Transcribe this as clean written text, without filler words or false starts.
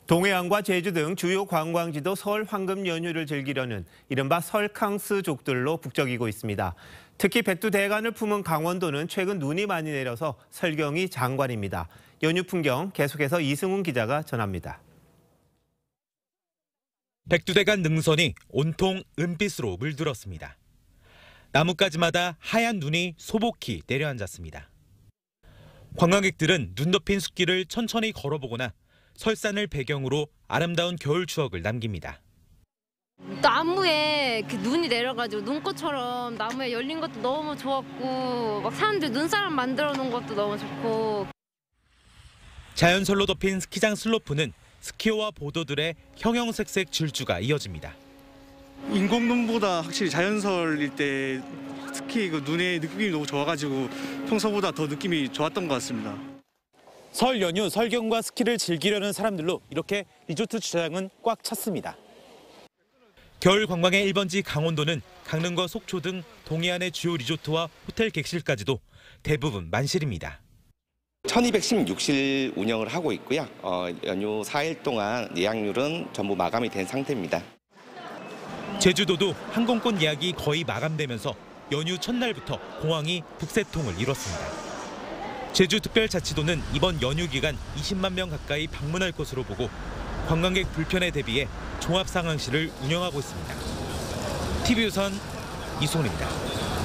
동해안과 제주 등 주요 관광지도 설 황금 연휴를 즐기려는 이른바 설캉스족들로 북적이고 있습니다. 특히 백두대간을 품은 강원도는 최근 눈이 많이 내려서 설경이 장관입니다. 연휴 풍경 계속해서 이승훈 기자가 전합니다. 백두대간 능선이 온통 은빛으로 물들었습니다. 나뭇가지마다 하얀 눈이 소복히 내려앉았습니다. 관광객들은 눈 덮인 숲길을 천천히 걸어보거나 설산을 배경으로 아름다운 겨울 추억을 남깁니다. 나무에 그 눈이 내려가지고 눈꽃처럼 나무에 열린 것도 너무 좋았고 막 사람들 눈사람 만들어 놓은 것도 너무 좋고. 자연설로 덮인 스키장 슬로프는 스키어와 보더들의 형형색색 질주가 이어집니다. 인공눈보다 확실히 자연설일 때 스키 그 눈의 느낌이 너무 좋아가지고 평소보다 더 느낌이 좋았던 것 같습니다. 설 연휴 설경과 스키를 즐기려는 사람들로 이렇게 리조트 주차장은 꽉 찼습니다. 겨울 관광의 1번지 강원도는 강릉과 속초 등 동해안의 주요 리조트와 호텔 객실까지도 대부분 만실입니다. 1216실 운영을 하고 있고요. 연휴 4일 동안 예약률은 전부 마감이 된 상태입니다. 제주도도 항공권 예약이 거의 마감되면서 연휴 첫날부터 공항이 북새통을 이뤘습니다. 제주특별자치도는 이번 연휴 기간 20만 명 가까이 방문할 것으로 보고 관광객 불편에 대비해 종합상황실을 운영하고 있습니다. TV조선 이승훈입니다.